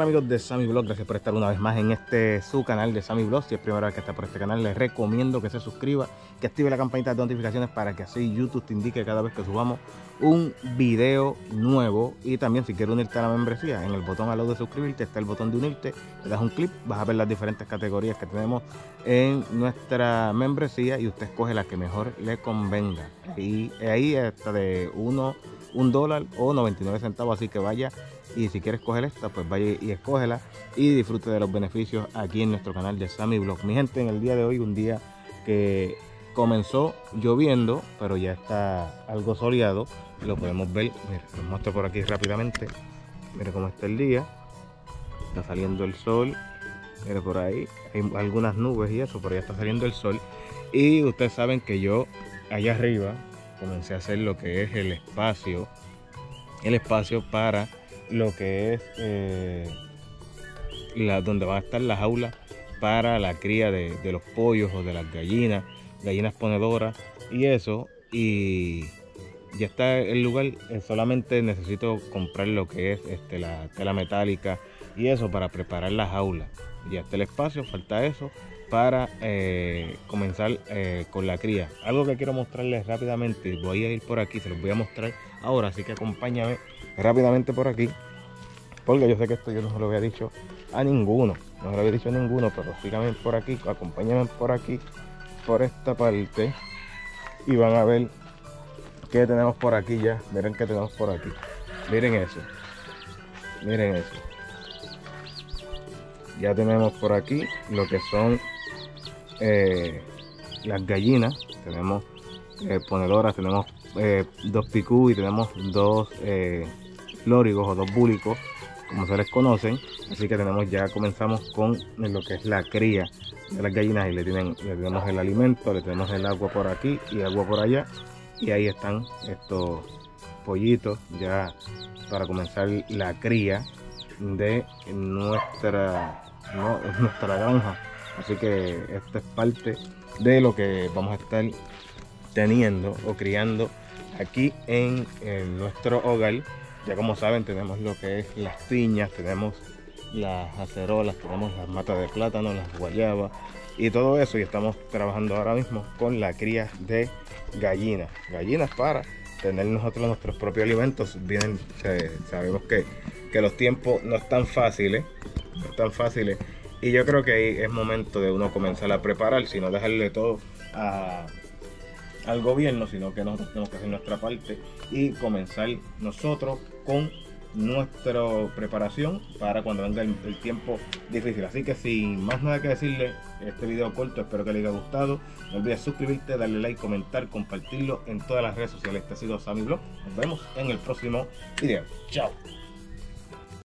amigos de Sammy Vlog, gracias por estar una vez más en su canal de Sammy Vlog. Si es primera vez que está por este canal, les recomiendo que se suscriba, que active la campanita de notificaciones para que así YouTube te indique cada vez que subamos un video nuevo. Y también si quieres unirte a la membresía, en el botón al lado de suscribirte está el botón de unirte, le das un clic, vas a ver las diferentes categorías que tenemos en nuestra membresía y usted escoge la que mejor le convenga. Y ahí está de $1 o 99 centavos, así que vaya, y si quieres coger esta, pues vaya y escógela y disfrute de los beneficios aquí en nuestro canal de Sammy Vlog. Mi gente, en el día de hoy, un día que comenzó lloviendo, pero ya está algo soleado, lo podemos ver. Mira, les muestro por aquí rápidamente. Mira cómo está el día, está saliendo el sol. Mira, por ahí hay algunas nubes y eso, pero ya está saliendo el sol. Y ustedes saben que yo allá arriba comencé a hacer lo que es el espacio para lo que es donde van a estar las jaulas para la cría de los pollos o de las gallinas ponedoras y eso. Y ya está el lugar, solamente necesito comprar lo que es la tela metálica y eso para preparar las jaulas. Ya está el espacio, falta eso para comenzar con la cría. Algo que quiero mostrarles rápidamente, voy a ir por aquí, se los voy a mostrar ahora, así que acompáñame rápidamente por aquí, porque yo sé que esto yo no se lo había dicho a ninguno, pero síganme por aquí, acompáñenme por aquí, por esta parte, y van a ver que tenemos por aquí ya. Miren que tenemos por aquí, miren eso, ya tenemos por aquí lo que son las gallinas. Tenemos ponedoras, tenemos 2 picú y tenemos 2 lórigos o 2 búlicos, como se les conocen. Así que comenzamos con lo que es la cría de las gallinas, y le tenemos el alimento, le tenemos el agua por aquí y agua por allá, y ahí están estos pollitos ya para comenzar la cría de nuestra granja. Así que esto es parte de lo que vamos a estar teniendo o criando aquí en nuestro hogar. Ya como saben, tenemos lo que es las piñas, tenemos las acerolas, tenemos las matas de plátano, las guayabas y todo eso, y estamos trabajando ahora mismo con la cría de gallinas para tener nosotros nuestros propios alimentos. Sabemos que los tiempos no están fáciles, y yo creo que ahí es momento de uno comenzar a preparar, si no dejarle todo al gobierno, sino que nosotros tenemos que hacer nuestra parte y comenzar nosotros con nuestra preparación para cuando venga el tiempo difícil. Así que sin más nada que decirle, este video corto, espero que les haya gustado. No olvides suscribirte, darle like, comentar, compartirlo en todas las redes sociales. Este ha sido Sammy Vlog. Nos vemos en el próximo video. Chao.